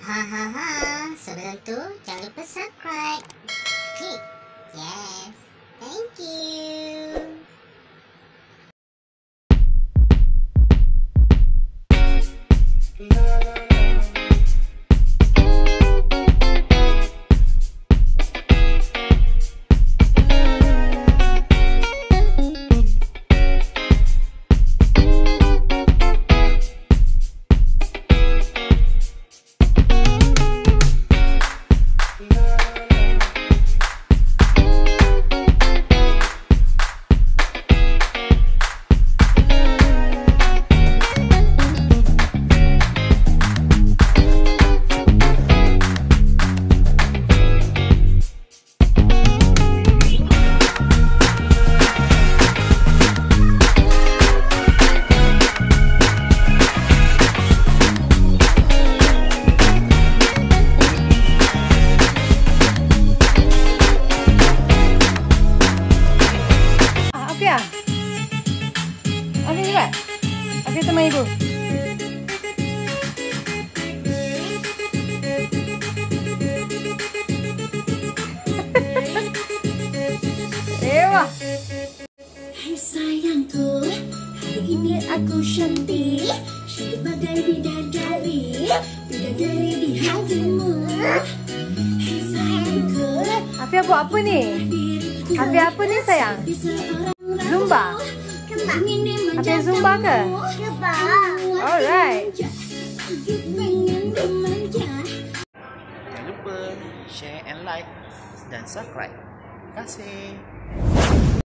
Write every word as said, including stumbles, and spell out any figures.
Hahaha. Sebelum tu, jangan lupa subscribe. Klik. Yes. Thank you. Aafiyah. Aafiyah cepat. Aafiyah teman ibu. Ewa. Hai sayangku, hari ini aku Syantik, Siti Badriah bidadari, bidadari di hatimu. Hai sayangku, Aafiyah buat apa ni? Aafiyah apa ni sayang? Zumba? Aafiyah Zumba ke? Zumba. Alright. Jangan lupa share and like dan subscribe. Terima kasih.